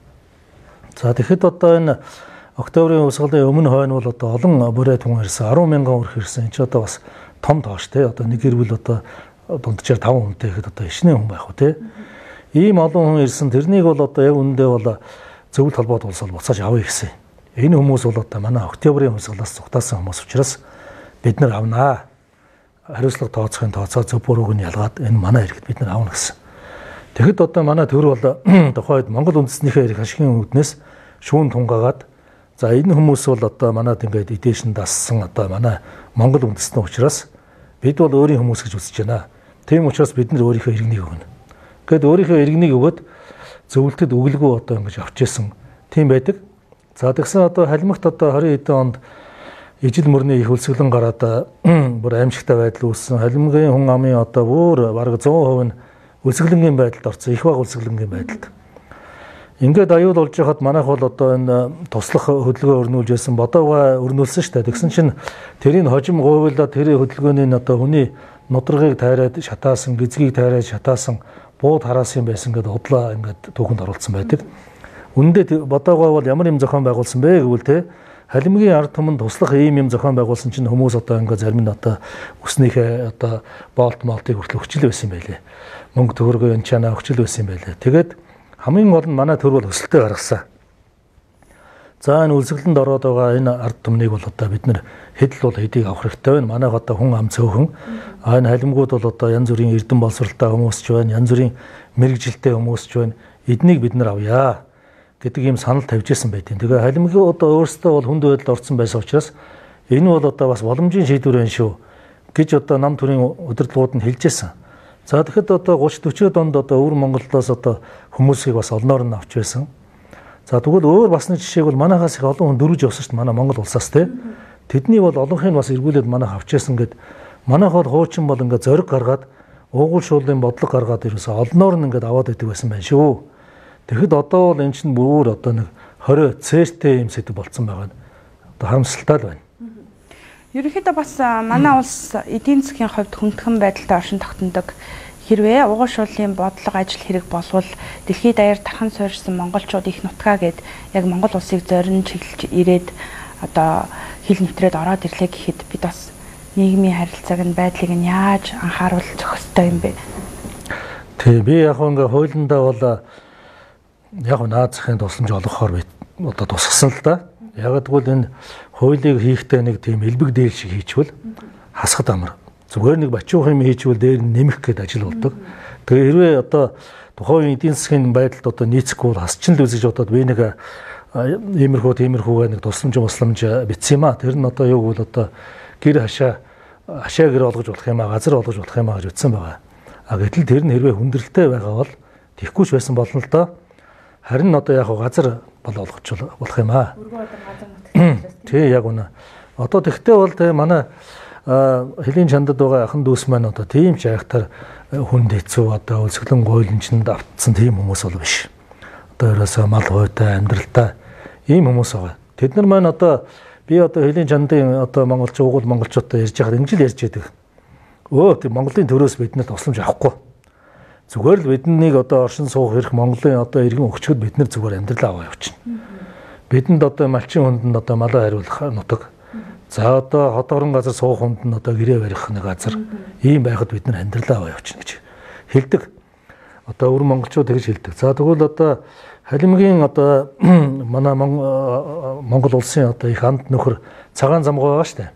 За тэгэхэд одоо энэ Октябрийн усгалын өмнө хойно бол одоо олон бүрээд хүн ирсэн. арван мянган өрх ирсэн. Энд ч одоо бас том тоош те. Одоо нэг гэр бүл одоо дундчаар таван хүнтэй гэхэд одоо ичнээ хүн байх уу те. Ийм олон хүн ирсэн. Тэрнийг бол одоо яг үндэ бол зөвлөлт холбоот улсал буцааж авъя гэсэн. Энэ хүмүүс бол одоо манай Октябрийн усгалаас цугтаасан хүмүүс учраас бид нар авнаа. Хариуцлага тооцохын тооцоо зөв бурууг нь ялгаад энэ манай иргэд бид нар авна гэсэн. Тэгэхэд одоо манай төр бол тухайд Монгол үндэснийхээ эрх ашигын үүднээс шүүн тунгаагаад за энэ хүмүүс бол одоо манад ингээд эдээшн дассан одоо манай Монгол үндэстэн учраас бид бол өөрийн хүмүүс гэж үзэж байна. Тийм учраас бид нар өөрийнхөө иргэнийг өгнө. Гэт өөрийнхөө иргэнийг өгөөд зөвлөлтөд өглгөө одоо ингэж авч исэн тийм байдаг. За тэгсэн одоо халимагт одоо хорин хэдэн онд ижил мөрний их үлсгэлэн гараад бүр аимшигтай байдал үүссэн. Халимгийн хүн амын одоо бүр бараг зуун хувь нь үлсгэлэнгийн байдалд орсон. Их баг үлсгэлэнгийн байдалд. Ингээд аюул болж байхад манайх бол одоо энэ туслах хөдөлгөөн өрнүүлж байсан бодоогоо өрнүүлсэн шүү дээ. Тэгсэн чинь тэрийг хожим гуйлаад тэр хөдөлгөөний одоо хүний нудрагыг тайраад шатаасан, гизгийг тайраад шатаасан, бууд хараасан байсан гэдэг удлаа ингээд түүхэнд оруулсан байдаг. Үндэ бодоогоо бол ямар юм зохион байгуулсан бэ гэвэл те халимгийн ард түмэнд туслах ийм юм зохион байгуулсан чинь хүмүүс одоо ингээд зарим нь одоо өснийхээ одоо болт молтыг хүртэл өчл байсан юм байлээ. Мөнгө төгрөгөө энэ чанаа өчл байсан юм байлээ. Тэгээд хамгийн гол нь манай төр бол өсөлтөө гаргасан. За энэ үлсгэлэнд ороод байгаа энэ ард түмнийг бол одоо бид нэр хэдл бол хэдийг авах хэрэгтэй байна. Манайх одоо хүн ам цөөхөн. А энэ халимгууд бол одоо янз бүрийн эрдэм боловсралтай хүмүүс ч байна, янз бүрийн мэрэгжилтэй хүмүүс ч байна. Эднийг бид нар авъя гэдэг ийм санал тавьж исэн байдیں۔ Тэгээ халимгийн одоо өөрсдөө бол хүнд байдалд орсон байсан учраас энэ бол одоо бас боломжийн шийдвэр байна шүү гэж одоо нам төрийн удирдлагууд нь хэлж исэн. За тэгэхэд одоо гуч дөрвөн онд одоо өвөр Монголоос одоо хүмүүсийг бас олноор нь авч байсан. За тэгвэл өөр бас нэг жишээг бол манайхаас их олон хүн дөрвж явсан шүү дээ. Манай Монгол улсаас те. Тэдний бол олонхыг бас эргүүлээд манайх авч байсан гэд манайх бол хуучин бол ингээд зориг гаргаад уугуул шуулын бодлого гаргаад ерөөсө олноор нь ингээд аваад идэг байсан байх шүү. Тэгэхэд одоо бол эн чинь бүр одоо нэг хорой цээртэй юм сэдв болцсон байгаа нь одоо харамсалтай л байна. Ерөнхийдөө бас манай улс эдийн засгийн хувьд хүндхэн байдалтай оршин тогтнодог. Хэрвээ угуушуулын бодлого ажил хэрэг болвол дэлхийд даяар тархан суурьсан монголчууд их нутгаа гэд яг Монгол улсыг зорин чиглэж ирээд одоо хил нэвтрээд ороод ирлээ гэхэд бид бас нийгмийн харилцааг нь байдлыг нь яаж анхааруул зохистой юм бэ? Тэг би яг ингээ хуулиндаа бол яг наад захын тусламж олгохоор би одоо тусгасан л да. Яг тэгвэл энэ хуулийг хийхдээ нэг тийм элбэг дээл шиг хийчихвэл хасахад амар. Зүгээр нэг бачуух юм хийчихвэл дээр нэмэх гээд ажил болдог. Тэгээ хэрвээ одоо тухайн эдийн засгийн байдалд одоо нийцэхгүй хасчин л үзэж бодоод би нэг иймэрхүү тиймэрхүүгээ нэг тусламж мусламж бичсэн юм а. Тэр нь одоо юу гэвэл одоо гэр хашаа хашаа гэр олгож болох юм а, газар олгож болох юм а гэж ütсэн байгаа. А гэтэл тэр нь хэрвээ хүндрэлтэй байгаа бол тийхгүй ч байсан болно л доо. Харин одоо яг газар бол олгож болох юм а. Тий яг үнэ. Одоо тэгтээ бол тэ манай хэлийн чандад байгаа ахын дүүс маань одоо тийм ч айхтар хүнд хэцүү одоо үлсгэлэн гуйланчинд автсан тийм хүмүүс бол биш. Одоо ерөөсөө мал хойтой амьдралтай ийм хүмүүс байгаа. Тэд нар маань одоо би одоо хэлийн чандын одоо монголч уугуул монголчуудтай ярьж байхад ингэж л ярьж байдаг. Өө тийм Монголын төрөөс биднэрт тусламж авахгүй. Зүгээр л биднийг одоо оршин суух хэрэг Монголын одоо иргэн өгчгöd бид нар зүгээр амьдралаа аваа явчихна. Бидэнд одоо малчин хүнд нь одоо малаа хариулах нутаг. За одоо хот орон газар суух хүнд нь одоо гэрээ барих нэг газар. Ийм байхад бид нар амьдралаа аваа явчихна гэж хэлдэг. Одоо өвөр монголчууд тэгж хэлдэг. За тэгвэл одоо халимгийн одоо манай Монгол улсын одоо их анд нөхөр цагаан замгаа байгаа штэ.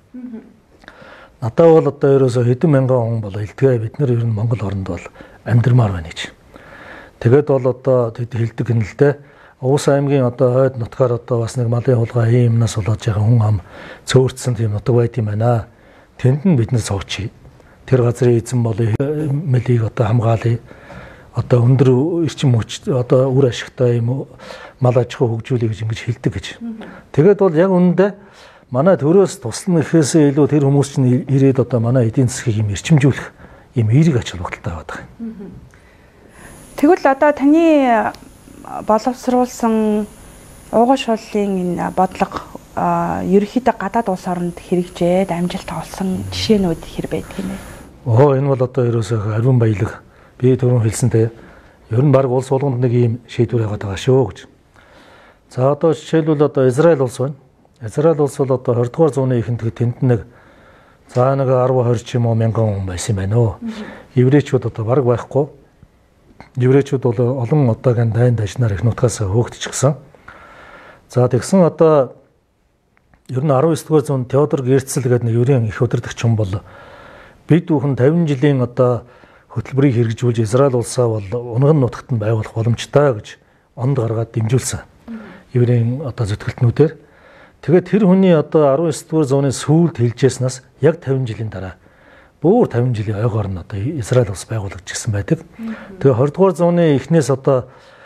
Надад бол одоо ерөөсө хэдэн мянган хүн бол илтгээ бид нар ер нь Монгол оронд бол амьдрмаар байна гэж. Тэгээд бол одоо тэд хэлдэг юм л дээ. Уус аймгийн одоо хойд нутгаар одоо бас нэг малын хулгай ийм юмнаас болоод байгаа хүн ам цөөрцсөн тийм нутаг байт юм байна. Тэнд нь бид нар цогчий. Тэр газрын эзэн болыг мэлийг одоо хамгаалъя. Одоо өндөр эрчим хүч одоо үр ашигтай юм мал аж ахуй хөгжүүлэх гэж ингэж хэлдэг гэж. Тэгээд бол яг үүндээ манай төрөөс туслана гэхээсээ илүү тэр хүмүүс чинь ирээд одоо манай эдийн засгийг юм эрчимжүүлэх юм эерэг ач холбогдолтой байдаг юм. Тэгвэл одоо таны боловсруулсан уугуушуулын энэ бодлого ерөнхийдөө гадаад улс оронд хэрэгжээд амжилт олсон жишээнүүд хэр байдаг юм бэ? Оо энэ бол одоо ерөөсөө ариун баялаг. Би түрүүн хэлсэнтэй ер нь баг улс болгонд нэг ийм шийдвэр яваад байгаа шүү гэж. За одоо жишээлбэл одоо Израиль улс байна. Израиль улс бол одоо двадцать дугаар зууны эхэнд тэнд нэг за нэг десять двадцать ч юм уу мянган хүн байсан юм байна өө. Еврейчүүд одоо баг байхгүй. Еврейчүүд бол олон одоогийн дайн дажнаар их нутгаас хөөгдчихсэн. За тэгсэн одоо ер нь десять дугаар зуунд Теодор Герцл гэдэг нэг еврейн их удирдагч хүн бол бид бүхэн пятьдесят жилийн одоо хөтөлбөрийг хэрэгжүүлж Израиль улсаа бол унган нутагт нь байгуулах боломжтой гэж онд гаргаад дэмжүүлсэн. Еврейн одоо зүтгэлтнүүдээр тэгээд тэр хүний одоо десять дугаар зууны сүүлд хэлжсэнээс яг пятьдесят жилийн дараа бүр пятьдесят жилийн ойгоор нь одоо Израиль улс байгуулагдчихсан байдаг. Тэгээ двадцать дугаар зууны эхнээс одоо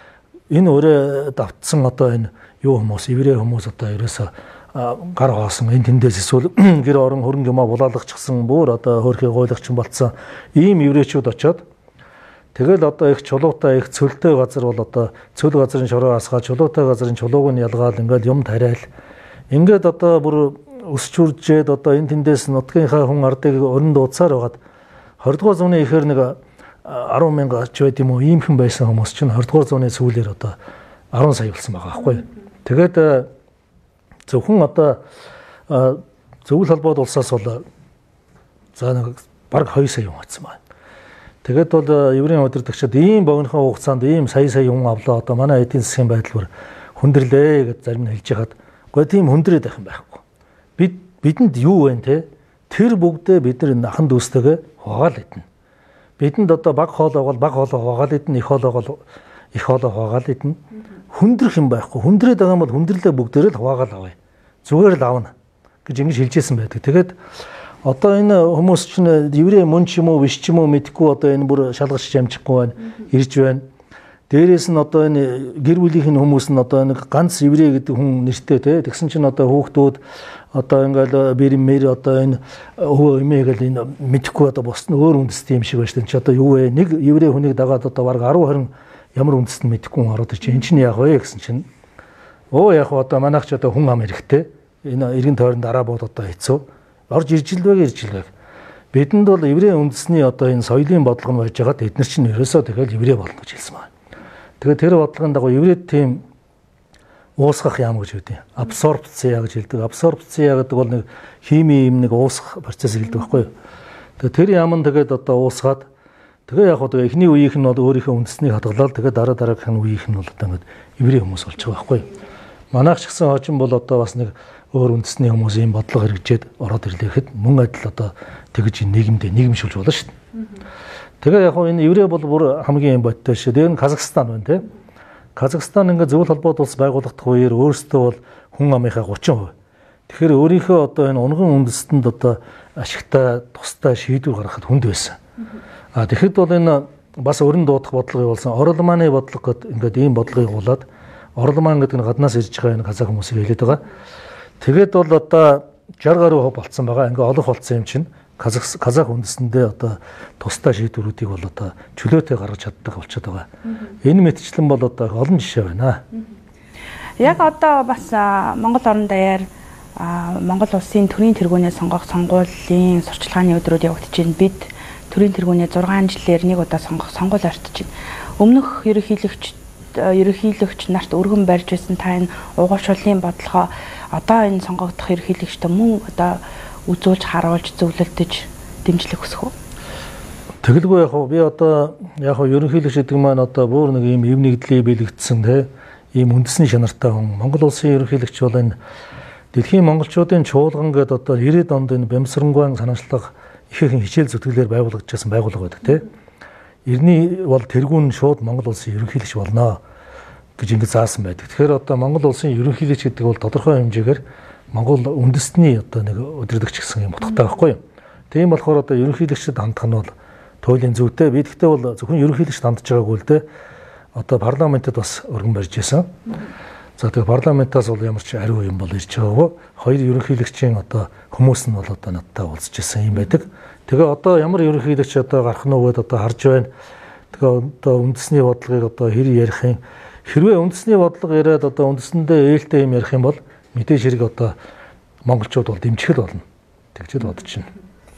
энэ өрөө давтсан одоо энэ юу хүмүүс еврей хүмүүс одоо ерөөсө гар хоосон энэ тэндээс эсвэл гэр орон хөрөнгө юмаа булаалгачихсан бүр одоо хөөрхий гуйлагч болцсон ийм еврейчүүд очоод тэгэл одоо их чулуутай их цөлтэй газар бол одоо цөл газрын шороо асгаа чулуутай газрын чулууг нь ялгаал ингээд юм тариал ингээд одоо бүр өсч үржээд одоо энэ тэндээс нутгийнхаа хүн ардыг өрн дууцаар байгаад двадцать дугаар зууны ихээр нэг арван мянга ч байд юм уу ийм хэн байсан хүмүүс чинь двадцать дугаар зууны сүүлээр одоо арван сая болсон байгаа байхгүй. Тэгээд зөвхөн одоо зөвлөл холбоод улсаас бол за нэг бараг хоёр сая хүн атсан байна. Тэгээд бол еврейн удирдагчид ийм богинохон хугацаанд ийм сая сая хүн авлаа одоо манай эдийн засгийн байдал бүр хүндрэлээ гэж зарим нь хэлж яхад үгүй тийм хүндрээд байх юм байхгүй. Бид бидэнд юу вэ те? Тэр бүгдээ бид нар нахан дүүстэйгээ хуваал идэнэ. Бидэнд одоо баг хоолой бол баг хоолой хуваал идэнэ, их хоолой бол их хоолой хуваал идэнэ. Хүндрэх юм байхгүй. Хүндрээд байгаа юм бол хүндрэлээ бүгдээрээ л хуваагаал авъя. Зүгээр л авна гэж ингэж хэлжсэн байдаг. Тэгээд одоо энэ хүмүүс чинь еврей мөн ч юм уу биш ч юм уу мэдхгүй одоо энэ бүр шалгаж амжихгүй байна. Ирж байна. Дээрээс нь одоо энэ гэр бүлийнх нь хүмүүс нь одоо нэг ганц еврей гэдэг хүн нэртэй те. Тэгсэн чинь одоо хүүхдүүд одоо ингээл бэрмээр одоо энэ өвөө эмээгэл энэ мэдхгүй одоо бос нь өөр үндэстэй юм шиг байна шүү дээ. Чи одоо юу вэ? Нэг еврей хүнийг дагаад одоо бараг арван харин ямар үндэст нь мэдхгүй хүн ороод ирж энэ чинь яах вэ гэсэн чинь оо яг одоо манайх ч одоо хүн ам хэрэгтэй. Энэ эргэн тойронд арабууд одоо хэцүү. Орж ирж л байг ирж л байг. Бидэнд бол еврей үндэсний одоо энэ соёлын бодлого нь байж байгаа тэд нар чинь ерөөсөө тэгэл еврей болно гэж хэлсэн байна. Тэгээд тэр бодлогын дагуу еврейд тийм уусгах яам гэж үүдээ. Абсорбция гэж хэлдэг. Абсорбция гэдэг бол нэг хими юм нэг уусгах процесс хэлдэг байхгүй юу. Тэгээд тэр яам нь тэгээд одоо уусгаад тэгээ яг одоо эхний үеийнх нь бол өөрийнхөө үндэснийг хадгалаад тэгээ дараа дараагийнх нь үеийнх нь бол одоо ингээд еврей хүмүүс болж байгаа байхгүй юу. Манайх ч гэсэн хожим бол одоо бас нэг өөр үндэсний хүмүүс ийм бодлого хэрэгжээд ороод ирлээхэд мөн адил одоо тэгж нийгэмдээ нийгэмшүүлж болно шүү дээ. Тэгээ яг энэ еврей бол бүр хамгийн юм бодтой шүү. Тэгээ нь Казахстан байна тийм. Казахстан ингээд зөвлөл холбоод улс байгуулагдах үеэр өөрсдөө бол хүн амынхаа гучин хувь. Тэгэхээр өөрийнхөө одоо энэ унган үндэстэнд одоо ашигтай тустай шийдвэр гаргахад хүнд байсан. А тэгэхэд бол энэ бас өрн дуудах бодлого явуулсан. Орломаны бодлого гэдэг ингээд ийм бодлогыг гуулаад Орломан гэдэг нь гаднаас ирж байгаа энэ казах хүмүүсийг хэлээд байгаа. Тэгээд бол одоо шарга гаруй хов болцсон байгаа. Ингээ олох болцсон юм чинь казах казах үндэстэндээ одоо тустай шийдвэрүүдийг бол одоо чөлөөтэй гаргаж чаддаг болчиход байгаа. Энэ мэтчлэн бол одоо олон жишээ байна. Яг одоо бас Монгол орон даяар Монгол улсын төрийн тэргүүнээ сонгох сонгуулийн сурчлагын өдрүүд явагдаж байна. Бид төрийн тэргүүнээ зургаан жилээр нэг удаа сонгох сонгуул ортож байна. Өмнөх ерөнхийлөгч ерөнхийлөгч нарт өргөн барьж байсан та энэ угуушуулын бодлогоо одоо энэ сонгогдох ерөнхийлөгчтэй мөн одоо үзүүлж харуулж зөвлөлдөж дэмжлэх хүсэх үү? Тэгэлгүй яг би одоо яг ерөнхийлөгч гэдэг маань одоо бүр нэг ийм эв нэгдлийг бэлэгдсэн те ийм үндэсний чанартай хүн. Монгол улсын ерөнхийлөгч бол энэ дэлхийн монголчуудын чуулган гэдэг одоо ирээдүйн онд энэ бямсрангуйн санаачлага ихээхэн хичээл зүтгэлээр байгуулагдаж байсан байгууллага байдаг те. Эртний бол тэргүүн шууд Монгол улсын ерөнхийлөгч болно гэж ингэ заасан байдаг. Тэгэхээр одоо Монгол улсын ерөнхийлөгч гэдэг бол тодорхой хэмжээгээр Монгол үндэстний одоо нэг удирдагч гэсэн юм утгатай байхгүй юу? Тийм болохоор одоо ерөнхийлөгчд хандах нь бол туйлын зүйтэй. Би гэхдээ бол зөвхөн ерөнхийлөгчд хандж байгаагүй л дээ. Одоо парламентод бас өргөн барьж байсан. За тэгээ парламентаас бол ямар ч ариу юм бол ирж байгаагүй. Хоёр ерөнхийлөгчийн одоо хүмүүс нь бол одоо надтай уулзж байсан юм байдаг. Тэгээ одоо ямар ерөнхийлөгч одоо гарах нь өгөөд одоо харж байна. Тэгээ одоо үндэсний бодлогыг одоо хэр ярих юм. Хэрвээ үндэсний бодлого яриад одоо үндэсэндээ ээлтэй юм ярих юм бол мэдээж хэрэг одоо монголчууд бол дэмжих л болно. Тэгж л бодож байна.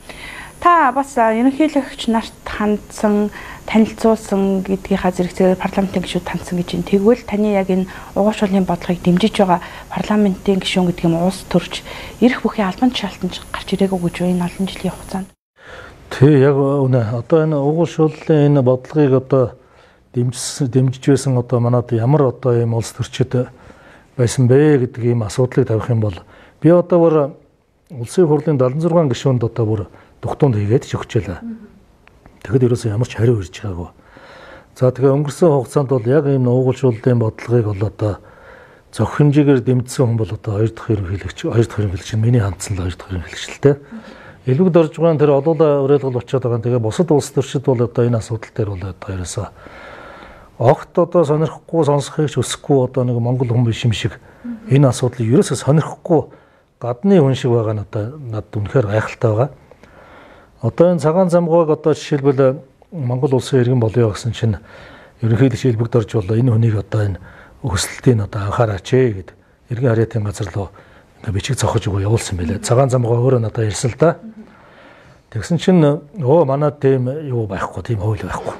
Та бас ерөнхийлөгч нарт хандсан, танилцуулсан гэдгийнхаа зэрэгцээр парламентын гишүүд хандсан гэж байна. Тэгвэл таны яг энэ угуушуулын бодлогыг дэмжиж байгаа парламентын гишүүн гэдэг юм улс төрч ирэх бүхий албан тушаалтанд гарч ирээгүй гэж байна энэ олон жилийн хугацаанд. Тий, яг үнэ. Одоо энэ угуушуулын энэ бодлогыг одоо дэмжиж дэмжиж байсан одоо манад ямар одоо ийм улс төрчид байсан бэ гэдэг ийм асуудлыг тавих юм бол би одоо бүр улсын хурлын дадлан зургаан гишүүнд одоо бүр дугтуунд хийгээд шөгчөөлээ. Тэгэхэд ерөөсөө ямар ч хариу ирж байгаагүй. За тэгээ өнгөрсөн хугацаанд бол яг ийм угуушуулын бодлогыг бол одоо зөв хэмжээгээр дэмжсэн хүн бол одоо хоёр дахь ерөнхийлөгч, хоёр дахь ерөнхийлөгч миний хандсан л хоёр дахь ерөнхийлөгчтэй. Элбэг дорж байгаа нь тэр олуулаа уриалгал очиод байгаа. Тэгээ бусад улс төрчид бол одоо энэ асуудал дээр бол одоо ерөөсөө огт одоо сонирхгүй сонсохыг ч хүсэхгүй одоо нэг монгол хүн биш юм шиг энэ асуудлыг ерөөсөө сонирхгүй гадны хүн шиг байгаа нь одоо надад үнэхээр гайхалтай байгаа. Одоо энэ цагаан замгайг одоо жишээлбэл Монгол улсын иргэн болё гэсэн чинь ерөнхийдөө шилбэгд орж болоо энэ хүнийг одоо энэ өсөлтийн одоо анхаараач ээ гэд иргэн харьяатын газар руу ингээ бичиг зохиж өгөө явуулсан байлээ. Цагаан замгаа өөрөө надад ирсэн л да. Тэгсэн чинь өө манад тийм юу байхгүй, тийм хууль байхгүй.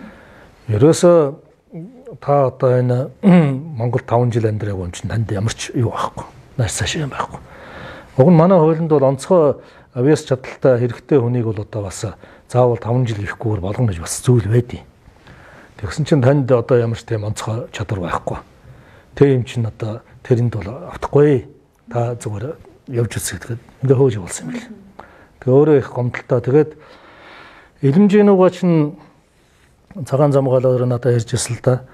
Ерөөсөө та одоо энэ Монгол таван жил амьдраагүй юм чинь танд ямар ч юу байхгүй. Нааш цааш юм байхгүй. Уг нь манай хуулинд бол онцгой авиас чадaltaй хэрэгтэй хүнийг бол одоо бас заавал таван жил ирэхгүйгээр болгоно гэж бас зүйл байдیں۔ Тэгсэн чинь танд одоо ямар ч тийм онцгой чадвар байхгүй. Тэ юм чинь одоо тэрэнд бол автахгүй. Та зүгээр явж үзэх гэдэг ингээ хөөж болсон юм бэл. Тэгээ өөрөө их гомдолтой. Тэгээд Илэмжээнүүга чинь цагаан замгаалаар надад ярьж ирсэн л да.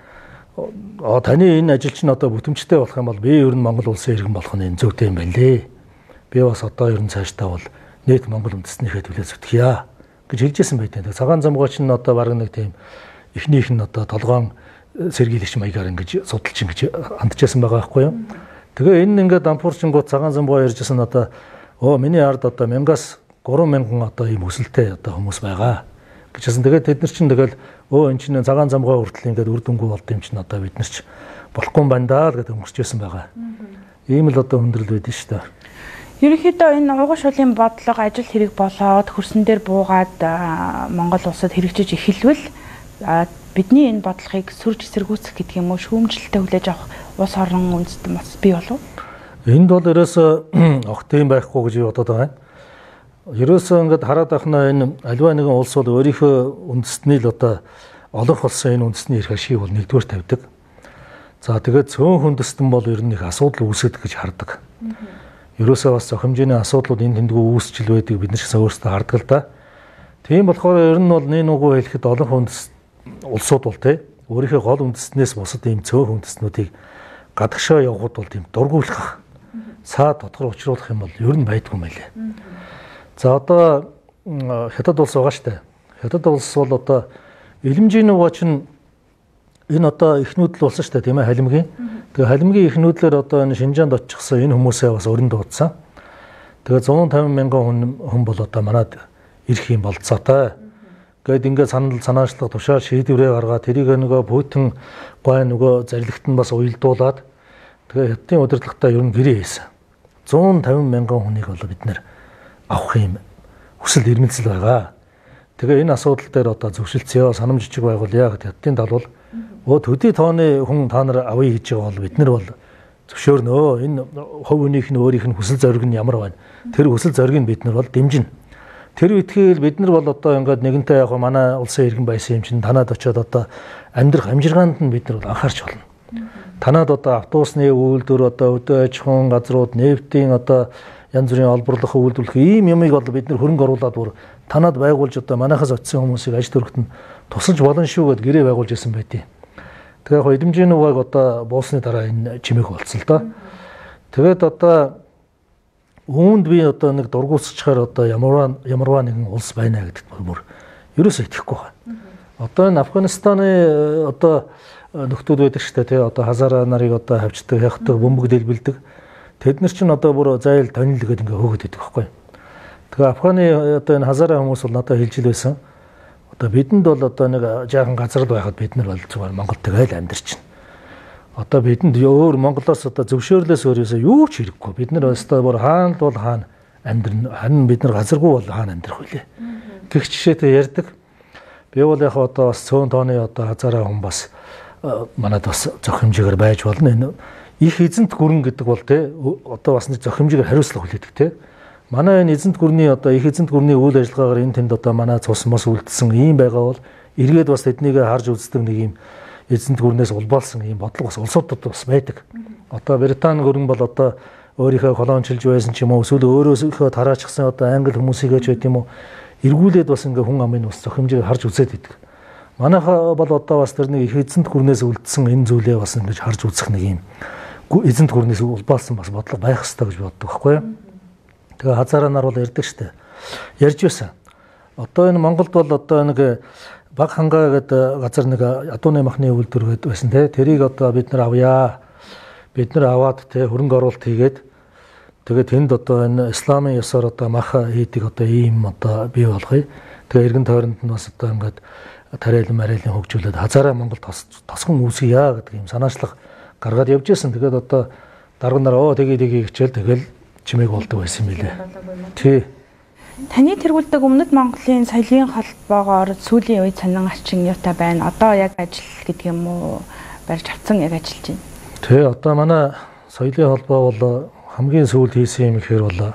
Аа таны энэ ажил чинь одоо бүтэмжтэй болох юм бол би ер нь Монгол улсын иргэн болох нь зүйтэй юм байна лээ. Би бас одоо ер нь цаашдаа бол нийт Монгол үндэстнийхээ төлөө зүтгэе гэж хэлж ирсэн байдаг. Цагаан замгаа чинь одоо баг нэг тийм эхнийх нь одоо толгоон сэргийлэгч маягаар ингэж судалж ингэж хандчихсан байгаа байхгүй юу? Тэгээ энэ ингээд дампуурчингууд цагаан замгаа ярьжсэн одоо оо миний ард одоо мянгаас гурван мянган одоо ийм өсөлттэй одоо хүмүүс байгаа гэжсэн. Тэгээд тэд нар чинь тэгэл өө эн чинь цагаан замгаа хүртэл ингээд үр дүнгүй болд юм чинь одоо бид нар ч болохгүй юм байна даа гэдэг өнгөрчөөсөн байгаа. Ийм л одоо хүндрэл байдэн шүү дээ. Ерөнхийдөө энэ уган шулын бодлого ажил хэрэг болоод хөрсөн дээр буугаад Монгол улсад хэрэгжиж эхэлвэл бидний энэ бодлогыг сүрж эсэргүүцэх гэдэг юм уу, шүүмжлэлтэй хүлээж авах улс орон үндэстэн бас бий болов? Энд бол ерөөсөө огт юм байхгүй гэж бодоод байгаа юм. Ерөөсөө ингээд хараад ахнаа энэ аливаа нэгэн улс бол өөрийнхөө үндэстний л одоо олонх болсон энэ үндэстний эрх ашиг бол нэгдүгээр тавьдаг. За тэгээд цөөн хүндэстэн бол ер нь их асуудал үүсгэж гэж хардаг. Ерөөсөө бас зохимжийн асуудлууд энэ тэндгүй үүсчил байдаг бид нар ч өөрсдөө хардаг л да. Тийм болохоор ер нь бол нэг нүгөө хэлэхэд олон хүндэст улсууд бол тий өөрийнхөө гол үндэстнээс бусад ийм цөөн үндэстнүүдийг гадагшаа явахд бол тийм дургуулах, саа тодгор учруулах юм бол ер нь байдгүй мэлээ. За одоо хятад улс байгаа штэ. Хятад улс бол одоо Илэмжээнүүга чинь энэ одоо их нүүдэл болсон штэ тийм ээ халимгийн. Тэгээ халимгийн их нүүдлэр одоо энэ Шинжаанд очихсан энэ хүмүүсээ бас өрн дуудсан. Тэгээ зуун тавин мянган хүн хүн бол одоо манад ирэх юм болцоотой. Гэт ингээд санал санаачлах тушаал шийдвэрээ гаргаад тэрийг нөгөө Путин гой нөгөө зарилэгт нь бас уялдуулад тэгээ хятадын удирдлагатай ер нь гэрээ хийсэн. зуун тавин мянган хүнийг бол бид нэр авах юм хүсэл эрмэлзэл байгаа. Тэгээ энэ асуудал дээр одоо зөвшөлтсөё, санамж жижиг байгуулъя гэдэг хятадын тал бол өө төдий тооны хүн та нар авъя гэж байгаа бол бид нар бол зөвшөөрнөө. Энэ хувь хүнийх нь өөрийнх нь хүсэл зориг нь ямар байна? Тэр хүсэл зориг нь бид нар бол дэмжинэ. Тэр үтгэл бид нар бол одоо ингээд нэгэнтээ яг манай улсын иргэн байсан юм чинь танад очиод одоо амьдрах амжиргаанд нь бид нар бол анхаарч болно. Танад одоо автобусны үйлдвэр одоо өдөө аж ахуйн газрууд нефтийн одоо янз бүрийн олборлох үйлдвэрлэх ийм юмыг бол бид нар хөрөнгө оруулаад бүр танад байгуулж одоо манайхаас очисон хүмүүсийг ажил төрөхт нь тусалж болно шүү гэд гэрээ байгуулж ирсэн байдیں۔ Тэгээ яг Илэмжээнүүгаг одоо буусны дараа энэ чимээг болцсон л доо. Тэгээд одоо үүнд би одоо нэг дургуусчаар одоо ямарваа ямарваа нэгэн улс байна гэдэгт бүр ерөөсөө итгэхгүй байна. Одоо энэ Афганистаны одоо нөхдүүд байдаг шүү дээ тий одоо хазара нарыг одоо хавчдаг, хягдаг, бөмбөг дэлбэлдэг. Тэд нар чинь одоо бүр зайл тонил гэдэг ингээ хөөгд идэх байхгүй. Тэгээ Афганы одоо энэ хазара хүмүүс бол надад хэлж байсан. Одоо бидэнд бол одоо нэг жаахан газар л байхад бид нар бол зүгээр Монгол тэгэл амьдарч байна. Одоо бидэнд өөр Монголоос одоо зөвшөөрлөөс өөрөөсөө юу ч хэрэггүй. Бид нар өстой бүр хаана бол хаана амьдрна, харин бид нар газаргүй бол хаана амьдрах вүлээ. Гэх жишээтэй ярьдаг. Би бол яг одоо бас цөөн тооны одоо хазараа хүн бас манад бас зохимжигээр байж болно. Энэ их эзэнт гүрэн гэдэг бол те одоо бас нэг зохимжигээр хариуцлага хүлээдэг те. Манай энэ эзэнт гүрний одоо их эзэнт гүрний үйл ажиллагаагаар энэ тэнд одоо манай цус мос үлдсэн ийм байгаа бол эргээд бас тэднийг харж үздэг нэг ийм эзэнт гүрнээс улбаалсан ийм бодлого бас улсуудад бас байдаг. Одоо Британи гүрэн бол одоо өөрийнхөө колоничилж байсан ч юм уу эсвэл өөрөөсөө тараачихсан одоо англи хүмүүсийгээ ч байт юм уу эргүүлээд бас ингээ хүн амын бас зохимжийг харж үзээд идэг. Манайхаа бол одоо бас тэр нэг их эзэнт гүрнээс үлдсэн энэ зүйлээ бас ингэж харж үзэх нэг ийм эзэнт гүрнээс улбаалсан бас бодлого байх хэрэгтэй гэж боддог байхгүй юу? Тэгээ хазараа нар бол ярьдаг штэ. Ярьж байсан. Одоо энэ Монголд бол одоо нэг баг хангаа гэдэг газар нэг ядууны махны үйлдвэр гэдэг байсан те. Тэрийг одоо бид нар авъя. Бид нар аваад те хөрөнгө оруулалт хийгээд тэгээд тэнд одоо энэ исламын ёсоор одоо мах хийдэг одоо ийм одоо бий болгоё. Тэгээ эргэн тойронд нь бас одоо ингээд тариалан мариалын хөгжүүлээд хазаараа Монгол тосгон үүсгийа гэдэг юм санаачлах гаргаад явж байсан. Тэгээд одоо дарга нар оо тэгээ тэгээ хичээл тэгэл чимээг болдог байсан юм билээ. Тий. Таны тэргүүлдэг Өмнөд Монголын соёлын холбоогоор сүүлийн үед сонин арчин юутай байна. Одоо яг ажил гэдэг юм уу барьж авсан яг ажиллаж байна. Тий, одоо манай соёлын холбоо бол хамгийн сүүлд хийсэн юм ихээр бол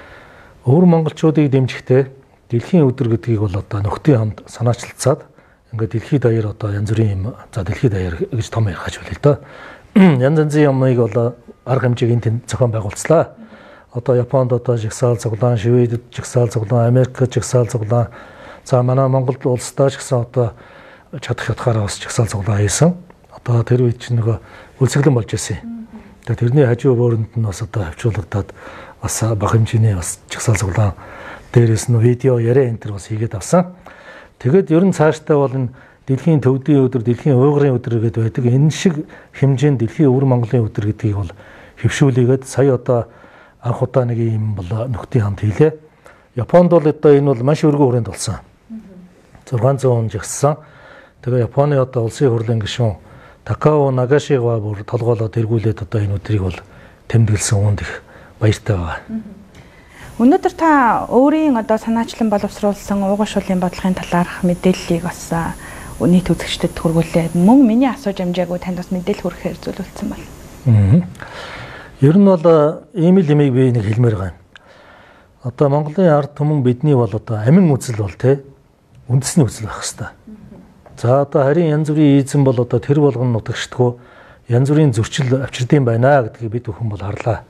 өвөр монголчуудыг дэмжихтэй дэлхийн өдөр гэдгийг бол одоо нөхдийн хамт санаачилцаад ингээд дэлхийд даяар одоо янз бүрийн юм за дэлхийд даяар гэж том ярих хажуулъя да. Янз янзын юмыг бол арга хэмжээг энд зохион байгуулцлаа. Одоо Японд одоо жигсаал цуглаан, Шведэд жигсаал цуглаан, Америкт жигсаал цуглаан. За манай Монгол улсдаа ч гэсэн одоо чадах ятгаараа бас жигсаал цуглаан хийсэн. Одоо тэр үед чинь нөгөө үлсгэлэн болж ирсэн. Тэгээ тэрний хажуу өөрөнд нь бас одоо хавчуулагдаад бас бага хэмжээний бас жигсаал цуглаан дээрээс нь видео яриа энэ төр бас хийгээд авсан. Тэгэд ер нь цаашдаа бол энэ дэлхийн төвдийн өдөр, дэлхийн уйгурын өдөр гэдэг байдаг. Энэ шиг хэмжээнд дэлхийн өвөр Монголын өдөр гэдгийг бол хөвшүүлээд сая одоо анх удаа нэг юм бол нөхдийн хамт хийлээ. Японд бол одоо энэ бол маш өргөн хүрээнд болсон. зургаан зуун он жигссан. Тэгээ Японы одоо улсын хурлын гишүүн Такао Нагашига бүр толгоолоод эргүүлээд одоо энэ өдрийг бол тэмдэглэсэн үүнд их баяртай байгаа. Өнөөдөр та өөрийн одоо санаачлан боловсруулсан уугуушуулын бодлогын талаарх мэдээллийг бас нийт үзэгчдэд хүргүүлээ. Мөн миний асууж амжаагүй танд бас мэдээлэл хүрэхээр зөвлөлдсөн байна. Ер нь бол ийм л юмыг би нэг хэлмээр байна. Одоо Монголын ард түмэн бидний бол одоо амин үзэл бол те үндэсний үзэл байх хэвээр. За одоо харин янз бүрийн эзэн бол одоо тэр болгон нутагшдгоо янз бүрийн зөрчил авчирдсан байна гэдгийг бид бүхэн бол харлаа.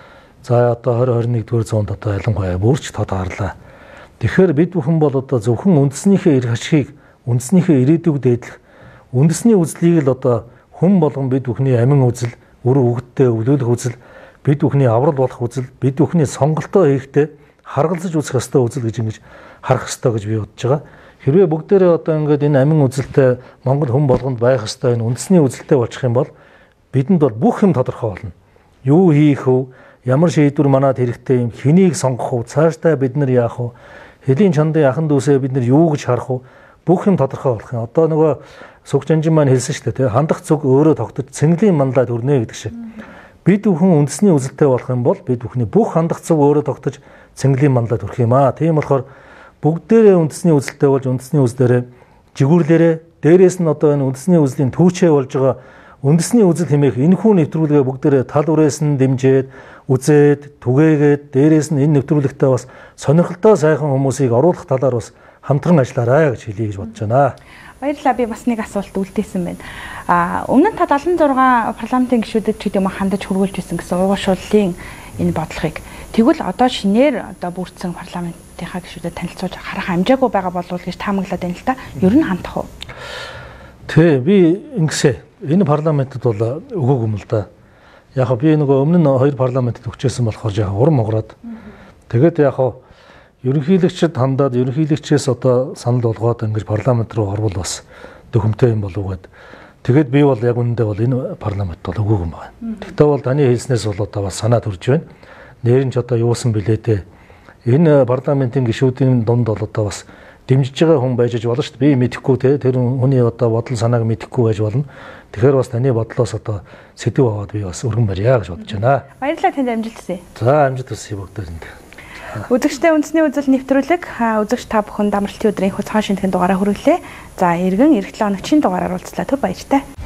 За одоо двадцать двадцать нэгдүгээр зуунд одоо ялангуяа бүрч тод харлаа. Тэгэхээр бид бүхэн бол одоо зөвхөн үндэснийхээ эрх ашигыг үндэснийхээ ирээдүйг дээдлэх үндэсний үзлийг л одоо хүн болгон бид бүхний амин үзэл, үр өгдөлтөд өвлүүлэх үзэл, бид бүхний аврал болох үзэл, бид бүхний сонголтоо хийхдээ харгалзаж үзэх ёстой үзэл гэж ингэж харах ёстой гэж би бодож байгаа. Хэрвээ бүгдээрээ одоо ингээд энэ амин үзэлтэй Монгол хүн болгонд байх ёстой энэ үндэсний үзэлтэй болчих юм бол бидэнд бол бүх юм тодорхой болно. Юу хийх вэ? Ямар шийдвэр манад хэрэгтэй юм? Хэнийг сонгох вэ? Цаашдаа бид нар яах вэ? Хэлийн чандын яхан дүүсээ бид нар юу гэж харах вэ? Бүх юм тодорхой болох юм. Одоо нөгөө Сүгч Анжин маань хэлсэн шүү дээ, хандах зүг өөрөө тогтож цэнгэлийн манлайд хүрнэ гэдэг шиг. Бид бүхэн үндэсний үзэлтэй болох юм бол бид бүхний бүх хандах зүг өөрөө тогтож цэнгэлийн манлайд хүрэх юм аа. Тийм болохоор бүгдээрээ үндэсний үзэлтэй болж үндэсний үзлээрээ жигүүрлээрээ дээрээс нь одоо энэ үндэсний үзлийн түүчээ болж байгаа үндэсний үзэл хэмээх энэ хүн нэвтрүүлгээ бүгдээрээ тал үрээс нь дэмжиж үзээд түгээгээд дээрээс нь энэ нэвтрүүлэгтээ бас сонирхолтой сайхан хүмүүсийг оруулах талаар бас хамтран ажиллаарай гэж хэлье гэж бодож байна. Баярлалаа, би бас нэг асуулт үлдээсэн байна. А өмнө нь та дагалан зургаан парламентын гишүүдэд ч гэдэг юм хандаж хүргүүлж байсан гэсэн уугуушууллын энэ бодлогыг тэгвэл одоо шинээр одоо бүрдсэн парламентынхаа гишүүдэд танилцуулж харах амжаагүй байгаа болов уу гэж таамаглаад байна л та. Ер нь хандах уу? Тэ би ингэсэ. Энэ парламентд бол өгөөг юм л да. Яг би нөгөө өмнө нь хоёр парламентд өгчээсэн болохоор яг урам могроод. Тэгээд яг ерөнхийлөгчд хандаад ерөнхийлөгчээс одоо санал болгоод ингэж парламент руу орвол бас дөхөмтэй юм болов уу гэд. Тэгээд би бол яг үнэндээ бол энэ парламент бол өгөөг юм байна. Тэгтээ бол таны хэлснээс бол одоо бас санаа төрж байна. Нэр нь ч одоо юусан билээ те. Энэ парламентын гишүүдийн дунд бол одоо бас дэмжиж байгаа хүн байж болно шүү дээ. Би мэдэхгүй те. Тэр хүний одоо бодол санааг мэдэхгүй байж болно. Тэгэхээр бас таны бодлоос одоо сэдв аваад би бас өргөн барья гэж бодож байна. Баярлалаа, танд амжилт хүсье. За амжилт хүсье бүгдээрэнд. Үзэгчтэй үндэсний үзэл нэвтрүүлэг үзэгч та бүхэнд амралтын өдрийн хуцхан шинтгэн дугаараа хүргэлээ. За эргэн эх επτөдийн оногчийн дугаараар уулзлаа. Түр баяртай.